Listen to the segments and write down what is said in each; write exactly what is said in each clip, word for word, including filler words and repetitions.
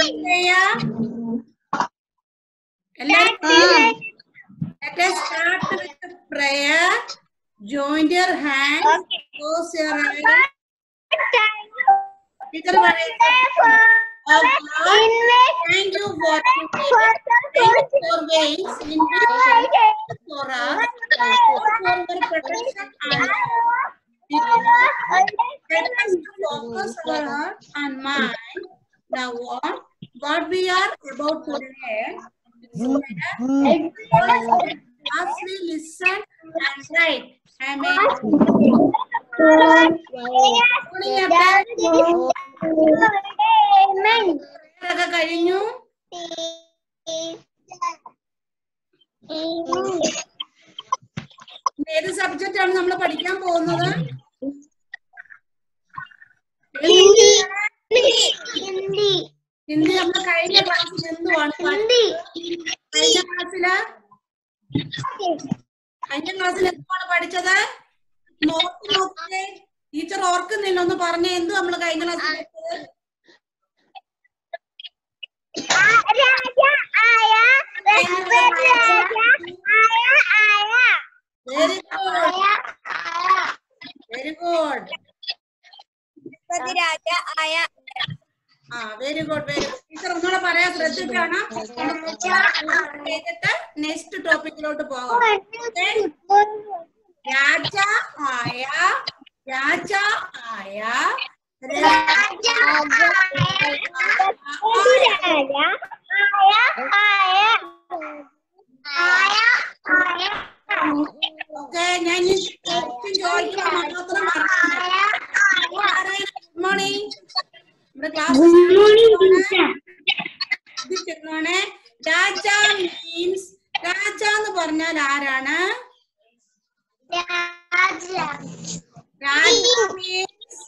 Let us start with the prayer. Join your hands. Okay. Close your eyes. Teacher, oh God, thank you for your ways in for us, for your protection and let us focus our heart and mind. Now what? What we are about to learn. As we listen and write. Amen. കഴിഞ്ഞു. ഏത് subject ആണ് നമ്മൾ പഠിക്കാൻ പോകുന്നത്? ഹിന്ദി. ഹിന്ദി നമ്മൾ കഴിഞ്ഞ ക്ലാസ്സിൽ എന്തുവാണ്? കഴിഞ്ഞ ക്ലാസ്സില് കഴിഞ്ഞ ക്ലാസ്സിൽ എന്തുവാണ് പഠിച്ചത്? നോക്ക് നോക്കേ, ടീച്ചർ ഓർക്കുന്നില്ല, ഒന്ന് പറഞ്ഞേ. എന്തു നമ്മള് കഴിഞ്ഞ ക്ലാസ്സിൽ പഠിച്ചത്? Very good, very good. ആ very good, very good. Teacher ഒന്നുകൂടെ പറയാൻ ശ്രദ്ധിച്ചാണ്. നെക്സ്റ്റ് ടോപ്പിക്കിലോട്ട് പോകാം. രാജ ആയ, രാജ ആയ, ഓക്കെ. ഞാൻ ചോദിക്കുന്ന മാത്രം ഗുഡ് മോർണിംഗ്. നമ്മുടെ ക്ലാസ് രാജ മീൻസ്, രാജ എന്ന് പറഞ്ഞാൽ ആരാണ്? രാജ മീൻസ്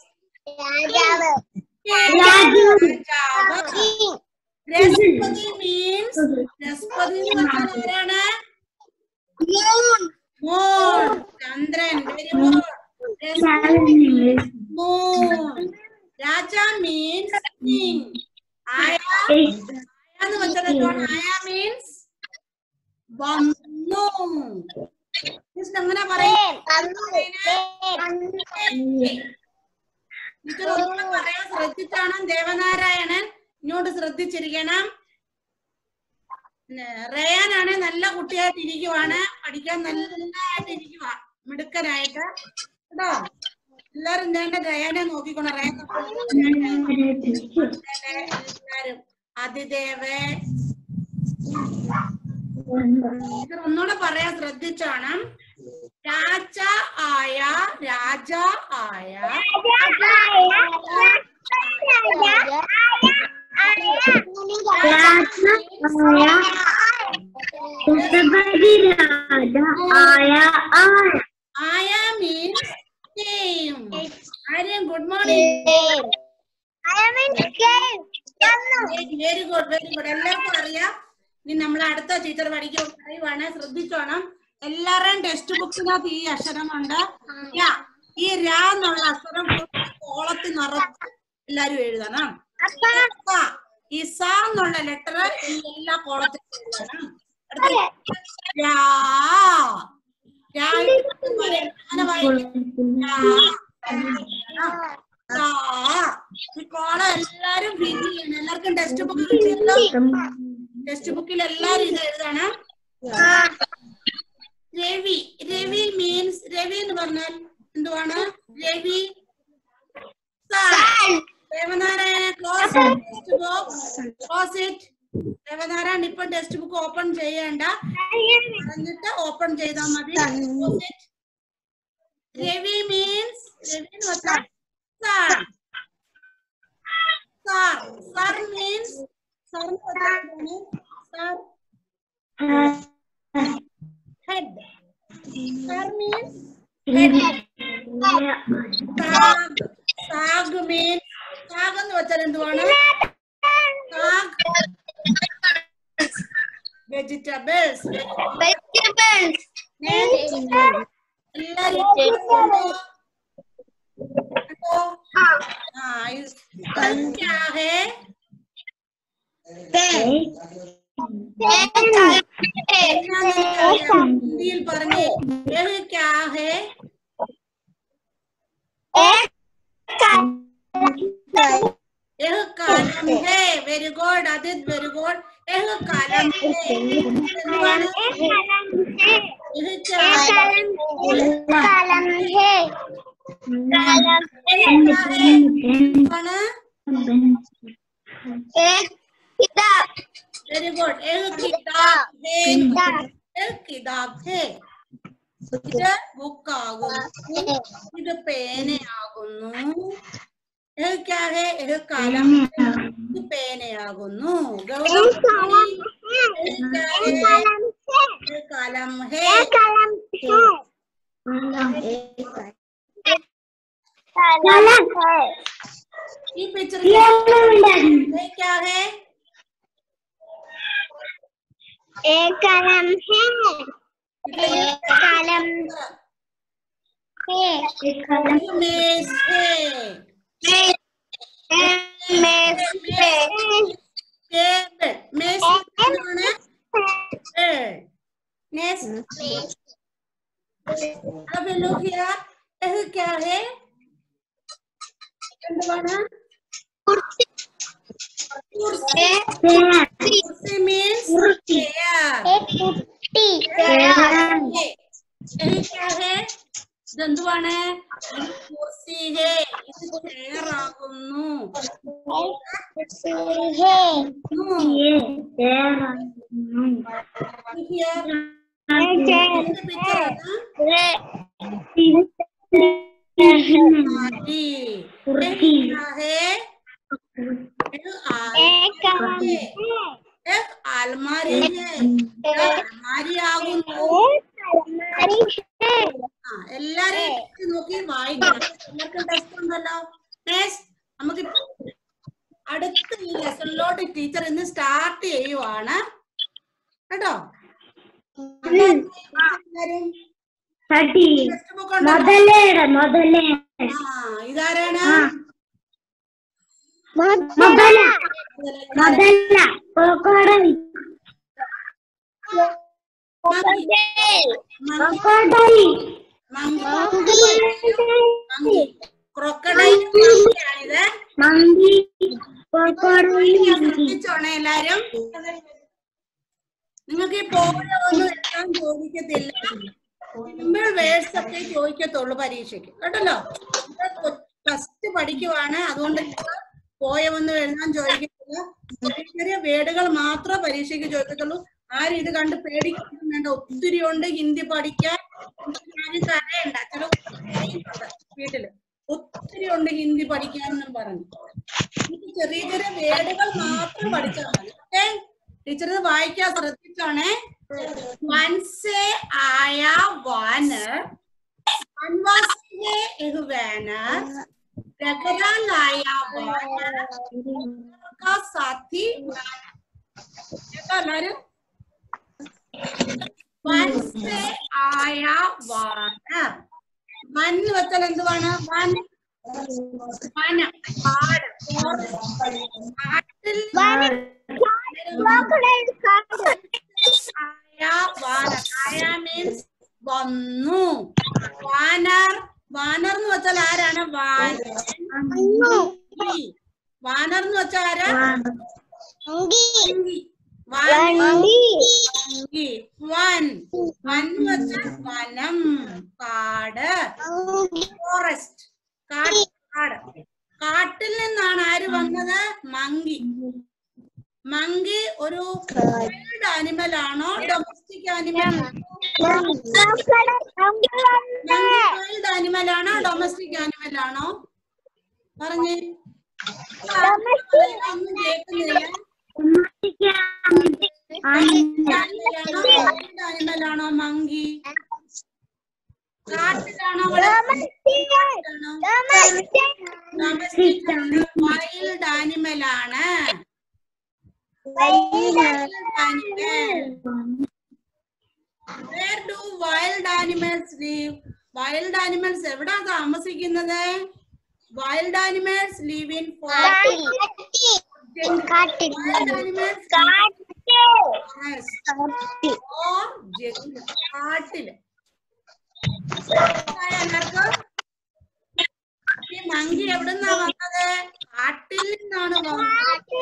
രസ്പതി മീൻസ്, രസ്പതി എന്ന് പറഞ്ഞാൽ ആരാണ്? മൂൺ, ചന്ദ്രൻ. Very good. Moon. Raja means king. ആയ എന്ന് വെച്ചാൽ ആയ മീൻസ് വന്നു. അങ്ങനെ പറയും. ടീച്ചർ ഒന്നുകൂടെ പറയാൻ ശ്രദ്ധിച്ചാണ്. ദേവനാരായണൻ ഇങ്ങോട്ട് ശ്രദ്ധിച്ചിരിക്കണം. റേയാനാണ് നല്ല കുട്ടിയായിട്ട് ഇരിക്കുവാണ്, പഠിക്കാൻ നല്ലതായിട്ട് ഇരിക്കുവാ, മിടുക്കനായിട്ട് കേട്ടോ. എല്ലാരും വേണ്ട റേയാനെ നോക്കിക്കോണം. റേയാൻ എല്ലാരും അതിദേവേ. ടീച്ചർ ഒന്നുകൂടെ പറയാൻ ശ്രദ്ധിച്ചാണ്. രാജ ആയ, രാജ ആയ, ആയ മീൻസ് came. ആര്യം good morning. Very good, very good. എല്ലാവർക്കും അറിയാം. ഇനി നമ്മൾ അടുത്ത ടീച്ചർ പഠിക്കാൻ പറയുവാണ്, ശ്രദ്ധിച്ചോണം. എല്ലാവരുടെയും ടെക്സ്റ്റ് ബുക്കിനകത്ത് ഈ അക്ഷരമുണ്ട്. ഈ രാ എന്നുള്ള അക്ഷരം കോളത്തിൽ നിറച്ച് എല്ലാരും എഴുതണം. ഈ സ എന്നുള്ള ലെറ്റർ എല്ലാ കോളത്തിലും എഴുതണം. രാ, അങ്ങനെ ഈ കോളം എല്ലാരും ഫില്ല് ചെയ്യണം. എല്ലാവർക്കും ടെക്സ്റ്റ് ബുക്ക് കിട്ടിയല്ലോ. ടെക്സ്റ്റ് ബുക്കിൽ എല്ലാരും ഇത് എഴുതണം. രവി, രവി മീൻസ്, രവി എന്ന് പറഞ്ഞാൽ എന്തുവാണ്? രവി. Devanarayana close textbook, close it. Devanarayana ഇപ്പൊ ടെക്സ്റ്റ് ബുക്ക് ഓപ്പൺ ചെയ്യണ്ട, എന്നിട്ട് ഓപ്പൺ ചെയ്താൽ മതി. രവി മീൻസ്, രവി എന്ന് പറഞ്ഞാൽ sir. Sir, sir means, sir sir head. Sir means head. Sag, sag means, sag എന്ന് വെച്ചാൽ എന്തുവാണ്? Sag, vegetables. Vegetables. എല്ലാരും हाँ, इसका क्या है? हिंदी പറഞ്ഞേ यह क्या है यह कलम है very good Aditya very good यह कलम है यह क्या कलम है एक किताब वेरी गुड एक किताब है एक किताब है ഇത് ബുക്ക് ആകുന്നു ഇത് പേനയാകുന്നു यह क्या है यह कलम ഇത് പേനയാകുന്നു ഗൗരവ് यह कलम है कलम है ये पिक्चर ये क्या है एक कलम है एक कलम है एक कलम मेज है मेज है टेबल मेज है नेक्स्ट अब लोग यार यह क्या है कुर्सी कुर्सी कुर्सी मीन्स चेयर एक कुर्सी यह क्या है जंतुवाണ് कुर्सी है ഇത് ചെയർ ആകുന്നു कुर्सी है ये चेयर आകുന്നു एक अलमारी है अलमारी आगुന്നു എല്ലാരും നോക്കി വായിക്കണം എല്ലാവർക്കും ടെസ്റ്റ് ഉണ്ടല്ലോ നെക്സ്റ്റ് നമുക്ക് അടുത്ത ഈ ലെസണിലോട്ട് ടീച്ചർ ഇന്ന് സ്റ്റാർട്ട് ചെയ്യുവാണ് കേട്ടോ ഇതാരാണ് ക്രൊക്കഡൈൽ ശ്രദ്ധിച്ചോണേ എല്ലാരും നിങ്ങൾക്ക് ഈ പോലെ ഒന്നും എഴുതാൻ ചോദിക്കത്തില്ല സിമ്പിൾ വേർഡ്സ് ഒക്കെ ചോദിക്കത്തുള്ളൂ പരീക്ഷയ്ക്ക് കേട്ടല്ലോ ഫസ്റ്റ് പഠിക്കുവാണ് അതുകൊണ്ട് പോയമൊന്നും എഴുതാൻ ചോദിക്കത്തില്ല ചെറിയ ചെറിയ വേർഡുകൾ മാത്രമേ പരീക്ഷയ്ക്ക് ചോദിക്കത്തുള്ളൂ ആരും ഇത് കണ്ട് പേടിക്കൊന്നും വേണ്ട ഒത്തിരി ഉണ്ട് ഹിന്ദി പഠിക്കാൻ ആരും കരയണ്ട ചില വീട്ടില് ഒത്തിരി ഉണ്ട് ഹിന്ദി പഠിക്കാനെന്നും പറഞ്ഞു ചെറിയ ചെറിയ വേർഡുകൾ മാത്രം പഠിച്ചാൽ മതി ഓക്കെ ടീച്ചർ ഇത് വായിക്കാൻ ശ്രദ്ധിച്ചോണേ വൻസേ ആയ വാനർ വൻവാസിയെ एक वानर गगरा लाया वानर का साथी वानर वन से आया वानर वन വെച്ചാൽ എന്തുവാണ് വൻ വനം കാട് കാട്ടിൽ ആയ വാനർ ആയ മീൻസ് വന്നു വാനർ വാനർ എന്ന് വെച്ചാൽ ആരാണ് വാനർ വാനർ എന്ന് വെച്ചാൽ ആരാ വൻ വൻ വെച്ചാൽ വനം കാട് ഫോറസ്റ്റ് കാട് കാട് കാട്ടിൽ നിന്നാണ് ആര് വന്നത് മങ്കി മങ്കി ഒരു വൈൽഡ് ആനിമൽ ആണോ ഡൊമസ്റ്റിക് ആനിമൽ വൈൽഡ് ആനിമൽ ആണോ ഡൊമസ്റ്റിക് ആനിമൽ ആണോ പറഞ്ഞേ ഒന്നും കേൾക്കുന്നില്ല ആനിമൽ ആണോ മങ്കി കാട്ടിലാണോ വൈൽഡ് ആനിമൽ ആണ് Where do wild animals live? Wild animals എവിടാ താമസിക്കുന്നത്? Wild animals live in forest. കാട്ടിൽ കാട്ടില് ഈ മങ്കി എവിടുന്നാ വന്നത്? കാട്ടിൽ നിന്നാണ് വന്നത്.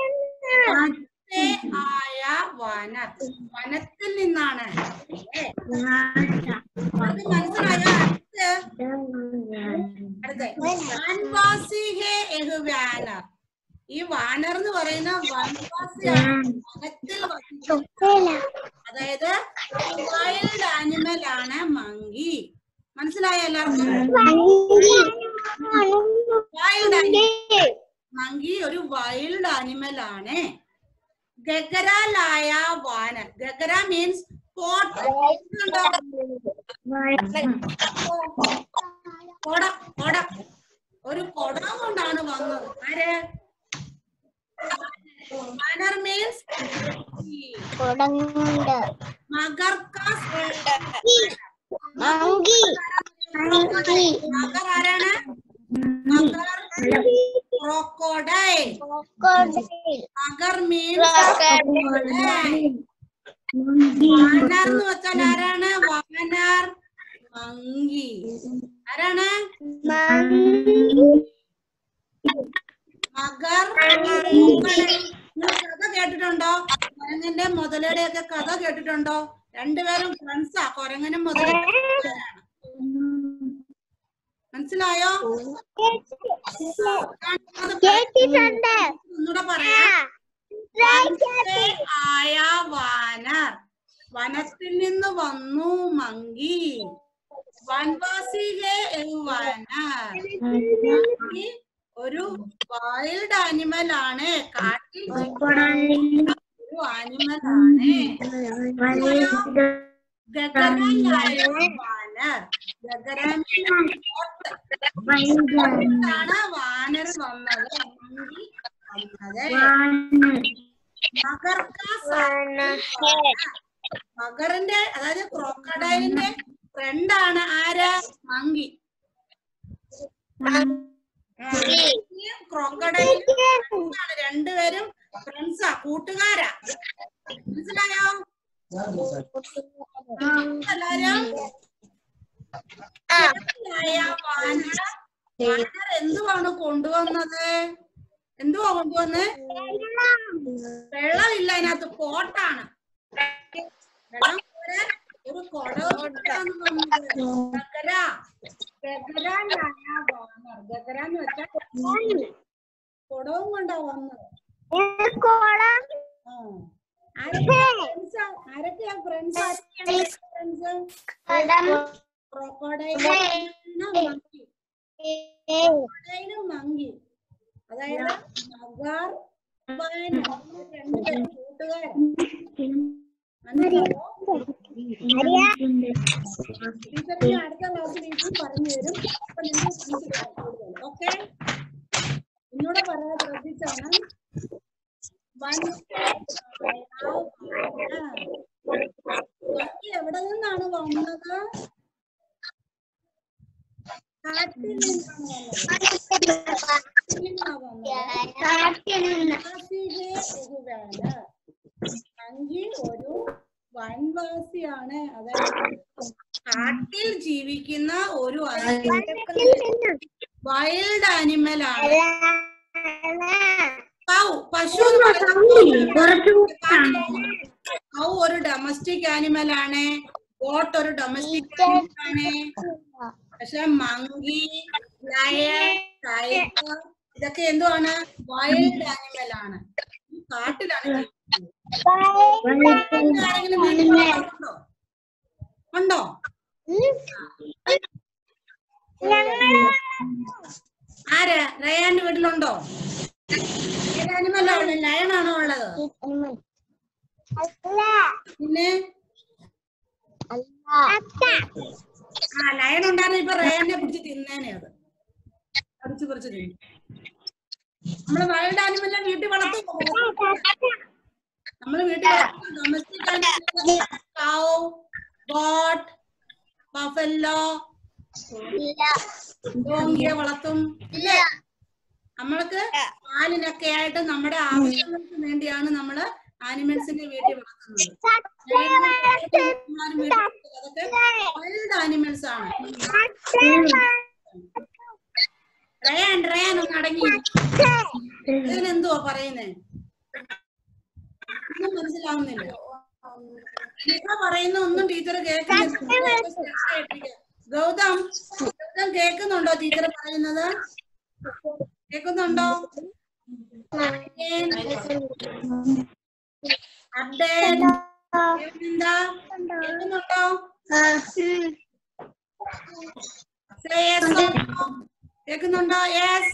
ആയ വന വനത്തിൽ നിന്നാണ്. അത് മനസ്സിലായോ? അടുത്ത് വനവാസി ഹേ എഹ് വാനർ. ഈ വാനർ എന്ന് പറയുന്ന വനവാസിയാണ്. വനത്തിൽ അതായത് വൈൽഡ് ആനിമൽ ആണ് മങ്കി. മനസ്സിലായോ എല്ലാവർക്കും? വൈൽഡ് ആനിമൽ മങ്കി ഒരു വൈൽഡ് ആനിമൽ ആണ്. ഗഗരാലായ വാനർ. ഗഗര മീൻസ് കോട്ട. കൊട കൊട ഒരു കൊട കൊണ്ടാണ് വന്നത്. ആര്? വാനർ മീൻസ് മഗർ മഗർ ആരാണ്? മഗർ ക്രോക്കോഡൈൽ. മഗർ മീൻസ് വാനർ എന്ന് വെച്ചാൽ ആരാണ്? വാനർ മങ്കി. ആരാണ്? മഗർ. കഥ കേട്ടിട്ടുണ്ടോ? കൊരങ്ങന്റെ മുതലയുടെ ഒക്കെ കഥ കേട്ടിട്ടുണ്ടോ? രണ്ടുപേരും ഫ്രണ്ട്സാ. കൊരങ്ങനും മുതലയാണ്. മനസ്സിലായോ? ഒന്നുകൂടെ പറയാം. ആയ വാനർ. വനത്തിൽ നിന്ന് വന്നു മങ്കി. വനവാസി ഹേ വാനർ. മങ്കി ഒരു വൈൽഡ് ആനിമൽ ആണ്. കാട്ടിൽ ഒരു ആനിമൽ ആണ്. ഗഗരാലായ വാനർ. ഗഗരാണ് വാനർ വന്നത്. മങ്കി വന്നത്. മഗർ മഗറിന്റെ അതായത് ക്രോക്കഡൈലിന്റെ ഫ്രണ്ടാണ് ആര്? മങ്കി. ക്രോക്കഡൈൽ രണ്ടുപേരും ഫ്രണ്ട്സാ, കൂട്ടുകാരാ. മനസ്സിലായോ എല്ലാരും? വാനർ എന്തുവാണ് കൊണ്ടുവന്നത്? എന്തുവാ കൊണ്ടുവന്ന്? വെള്ളമില്ല അതിനകത്ത്, പോട്ടാണ്. വെള്ളം ഒരു കുടമാണ് വന്നത്. ഗഗര ഗഗരാലായ വാനർ. ഗഗര എന്ന് വെച്ചാൽ കുടവും കൊണ്ടാ വന്നത്. ആരൊക്കെയാ ഫ്രണ്ട്സ്? ക്രോക്കോഡൈലും മങ്കി. അതായത് മഗർ വാനർ രണ്ടുപേരും കൂട്ടുകാരൻ. മനസ്സിലായോ? ടീച്ചറിന് അടുത്ത ക്ലാസ്സിൽ ടീച്ചർ പറഞ്ഞു തരും. അപ്പൊ നിങ്ങൾ ഓക്കെ? ഇന്നൂടെ പറയാൻ ശ്രദ്ധിച്ചാണ്. എവിടെ നിന്നാണ് വന്നത്? കാട്ടിൽ നിന്നാണ് വന്നത്. മങ്കി ഒരു വനവാസിയാണ്. അതായത് കാട്ടിൽ ജീവിക്കുന്ന ഒരു വൈൽഡ് ആനിമൽ ആണ്. കൗ പശു കൗ ഒരു ഡൊമസ്റ്റിക് ആനിമൽ ആണ്. ഗോട്ട് ഒരു ഡൊമസ്റ്റിക് ആനിമൽ ആണ്. പക്ഷെ മങ്കി, ലയൺ, ടൈഗർ ഇതൊക്കെ എന്തുവാണ്? വൈൽഡ് ആനിമൽ ആണ്. കാട്ടിലാണ് ജീവിക്കുന്നത്. ഉണ്ടോ? ആര്? റയാന്റെ വീട്ടിലുണ്ടോ? ഏത് ആനിമലാണ്? ലയണാണോ ഉള്ളത്? പിന്നെ ആ ലയൺ ഉണ്ടായിരുന്നു. ഇപ്പൊ റയാനെ പിടിച്ച് തിന്നേനെ. അത് അടിച്ചു പറിച്ച് തിന്നു. നമ്മള് വൈൽഡ് ആനിമലിനെ വീട്ടിൽ വളർത്തും. നമ്മള് വീട്ടിൽ domestic animal cow, goat, buffalo, ഡോങ്കിയെ വളർത്തും. ഇല്ലേ? നമ്മൾക്ക് പാലിനൊക്കെ ആയിട്ട് നമ്മുടെ ആവശ്യങ്ങൾക്ക് വേണ്ടിയാണ് നമ്മള് ആനിമൽസിന്റെ വീട്ടിൽ വളർത്തുന്നത്. അതൊക്കെ വൈൽഡ് ആനിമൽസ് ആണ്. റയാൻ റയാൻ ഒന്ന് അടങ്ങി. ഇതിനെന്തുവാ പറയുന്നേ? ഒന്നും മനസ്സിലാവുന്നില്ല. ടീച്ചർ പറയുന്ന ഒന്നും ടീച്ചർ കേൾക്കുന്നില്ല. ഗൗതം ഗൗതം കേൾക്കുന്നുണ്ടോ ടീച്ചർ പറയുന്നത്? കേൾക്കുന്നുണ്ടോ? എന്താ കേൾക്കുന്നുണ്ടോ? കേൾക്കുന്നുണ്ടോ? Yes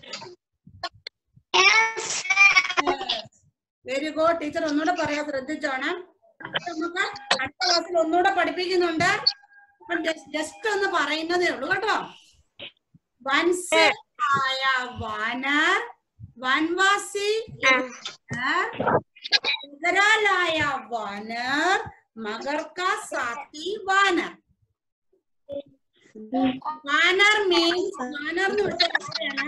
very good. ടീച്ചർ ഒന്നുകൂടെ പറയാൻ ശ്രദ്ധിച്ചോണ്. നമുക്ക് അടുത്ത ക്ലാസ്സിൽ ഒന്നുകൂടെ പഠിപ്പിക്കുന്നുണ്ട്. ജസ്റ്റ് ഒന്ന് പറയുന്നതേ ഉള്ളൂ കേട്ടോ. വൻസ് ആയ വാനർ, വൻവാസി മകരാലായ വാനർ, മകർ കാ സാത്തി വാനർ. വാനർ മീൻസ് വാനർ എന്ന് വെച്ചാൽ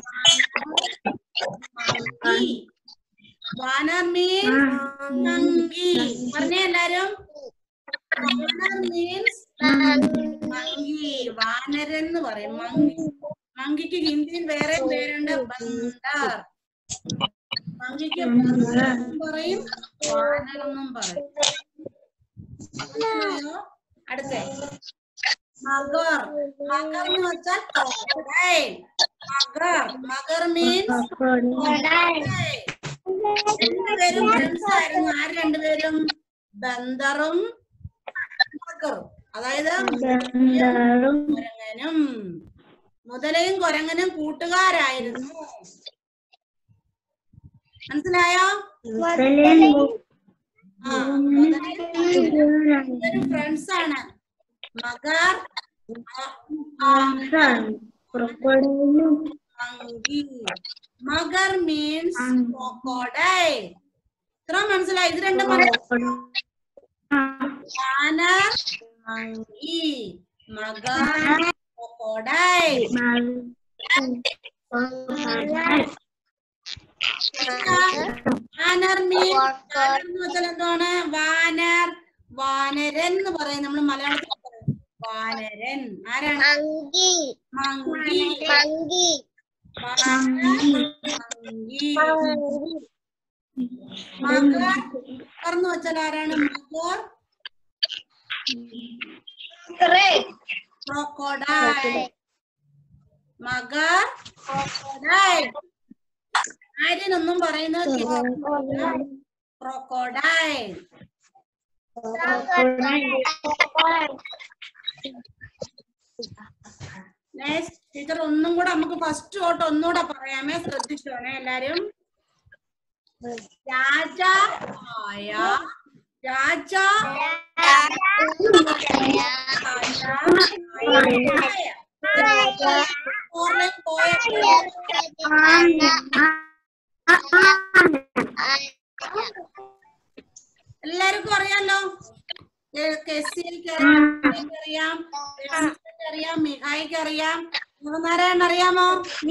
വാനർ മീൻസ് മങ്കി. പറഞ്ഞേ എല്ലാരും. Warner means monkey. വാനരൻ എന്ന് പറയും. മങ്കി മങ്കിക്ക് ഹിന്ദിയിൽ വേറെ പേരുണ്ട്, ബന്ദർ. മങ്കിക്ക് പറയും, വാനരെന്നും പറയും. അടുത്ത മഗർ. മഗർ എന്ന് വെച്ചാൽ മഗർ. മഗർ മീൻസ് രണ്ടുപേരും ഫ്രണ്ട്സ് ആയിരുന്നു. ആര് രണ്ടുപേരും? ബന്ദറും മഗറും. അതായത് കുരങ്ങനും മുതലയും കുരങ്ങനും കൂട്ടുകാരായിരുന്നു. മനസ്സിലായോ? ആ മുതലയും ഫ്രണ്ട്സ് ആണ്. മഗർ മങ്കി. മഗർ മീൻസ് ക്രോക്കോഡൈൽ. ഇത്ര മനസ്സിലായി? ഇത് രണ്ടും വാനർ മങ്കി, മഗർ ക്രോക്കോഡൈൽ. വാനർ മീൻസ് വാനർ എന്ന് വെച്ചാൽ എന്താണ്? വാനർ വാനരൻ എന്ന് പറയും നമ്മൾ മലയാളത്തിൽ. വാനരൻ ആരാണ്? മങ്കി. മങ്കി മങ്കി മഗർ എന്ന് വെച്ചാൽ ആരാണ്? മഗർ ക്രോക്കോഡൈൽ. മഗർ ക്രോക്കോഡൈൽ. ആര്യനൊന്നും പറയുന്നത് ക്രോക്കോഡൈൽ. ടീച്ചർ ഒന്നും കൂടെ നമുക്ക് ഫസ്റ്റ് തൊട്ട് ഒന്നുകൂടെ പറയാമേ, ശ്രദ്ധിച്ചോണേ എല്ലാരും. രാജ ആയ രാജ എല്ലാവർക്കും അറിയാലോ. അറിയാം, അറിയാം, മിഹായിക്ക് അറിയാം, നാരായണൻ അറിയാമോ?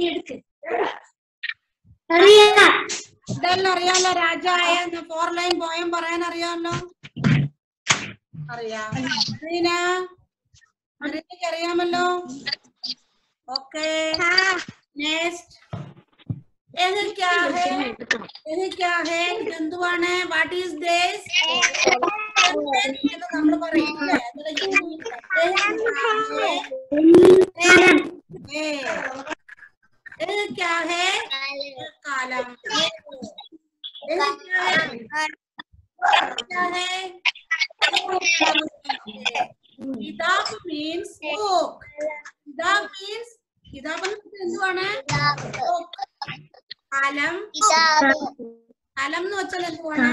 ഇതെല്ലാം അറിയാമല്ലോ. രാജായ ഫോർ ലൈൻ പോയം പറയാൻ അറിയാമല്ലോ. അറിയാം. മരീന മരീനയ്ക്ക് അറിയാമല്ലോ. Okay next. ഇത് ക്യാ ഹേ? ഇത് ക്യാ ഹേ? ഇതെന്തുവാണ്? What is this? നമ്മൾ പറയില്ലേ? ഇത് ക്യാ ഹേ? കാലം. ഇത് ക്യാ ഹേ? क्या है? किताब means book. किताब means किताब എന്തുവാണ്? കലം. കലം എന്ന് വെച്ചാൽ എന്തുവാണ്?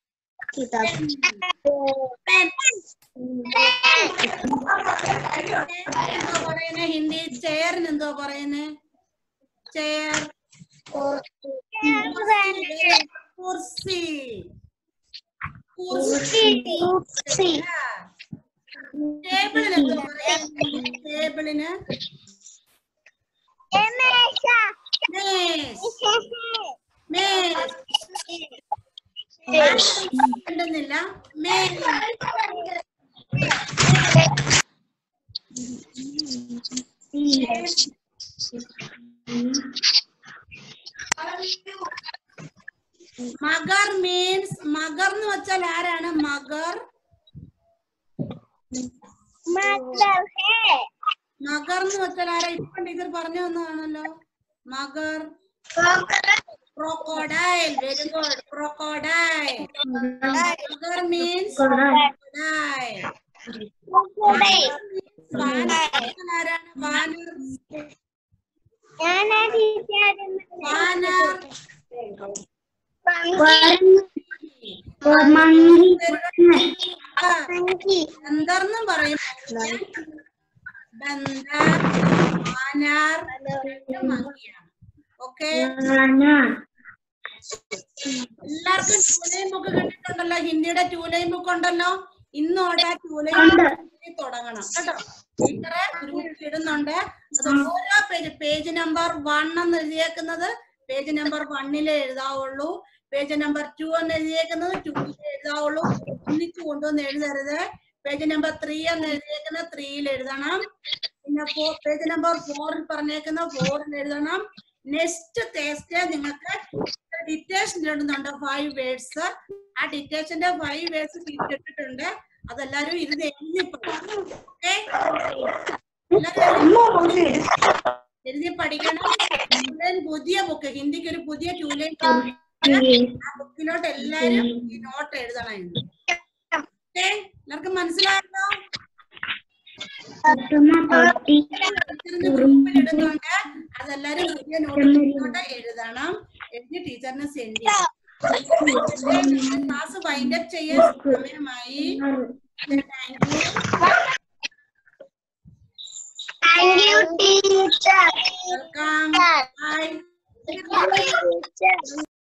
എന്തോ പറയുന്നേ ഹിന്ദി? ചെയറിന് എന്തോ പറയുന്നേ? ചെയർ. കുർസി. ടേബിളിന് എന്തോ പറയുന്നത്? ടേബിളിന് Maze. Maze. ഉണ്ടെന്നില്ല. Maze. മഗർ മീൻസ് മഗർ എന്ന് വെച്ചാൽ ആരാണ് മഗർ? മഗർ എന്ന് വെച്ചാൽ ആരാ? ഇപ്പൊ ടീച്ചർ പറഞ്ഞു തന്നതാണല്ലോ. മഗർ ക്രോക്കോഡൈൽ. Very good. ക്രോക്കോഡൈൽ. മഗർ മീൻസ് ക്രോക്കോഡൈൽ. ആരാണ് വാനർ? വാനർ ബന്ദർന്നും പറയും. ബന്ദർ വാനർ മങ്കിയാണ്. ഓക്കെ, എല്ലാവർക്കും ടൂലൈൻ ബുക്ക് കിട്ടിയിട്ടുണ്ടല്ലോ. ഹിന്ദിയുടെ ടൂലൈൻ ബുക്ക് ഉണ്ടല്ലോ. ഇന്നോടെ ടൂലൈൻ തുടങ്ങണം കേട്ടോ. ടീച്ചറെ ഗ്രൂപ്പിൽ ഇടുന്നുണ്ട്. അത് ഓരോ പേജ് പേജ് നമ്പർ വൺ എന്ന് എഴുതിയേക്കുന്നത് പേജ് നമ്പർ വണ്ണിലേ എഴുതാവുള്ളൂ. പേജ് നമ്പർ ടു എന്ന് എഴുതിയേക്കുന്നത് ടൂവിൽ എഴുതാവുള്ളൂ. ഒന്നിച്ചു കൊണ്ടുവന്ന് എഴുതരുത്. പേജ് നമ്പർ ത്രീ എന്ന് എഴുതിയേക്കുന്നത് ത്രീയിൽ എഴുതണം. പിന്നെ ഫോർ പേജ് നമ്പർ ഫോറിൽ പറഞ്ഞേക്കുന്ന ഫോറിൽ എഴുതണം. നെക്സ്റ്റ് തേഴ്സ്ഡേ നിങ്ങൾക്ക് ഡിറ്റേഷൻ ഇടുന്നുണ്ട് ഫൈവ് വേർഡ്സ്. ആ ഡിറ്റേഷന്റെ ഫൈവ് വേർഡ്സ് തിരിച്ചിട്ടിട്ടുണ്ട്. അതെല്ലാരും ഇരുന്ന് എഴുതി ഓക്കെ, എഴുതി പഠിക്കണം. പുതിയ ബുക്ക് ഹിന്ദിക്ക് ഒരു പുതിയ ടൂലൈൻ ആ ബുക്കിലോട്ട് എല്ലാരും ഈ നോട്ട് എഴുതണം. ഓക്കെ, എല്ലാവർക്കും മനസ്സിലായല്ലോ? ഗ്രൂപ്പിൽ ഇടുന്നുണ്ട്. അതെല്ലാരും പുതിയ നോട്ടിലോട്ട് എഴുതണം. എഴുതി ടീച്ചറിന് സെൻഡ് ചെയ്യണം. ക്ലാസ് വൈൻഡ് അപ്പ് ചെയ്യാൻ സമയമായി. Thank you teacher. Welcome. By.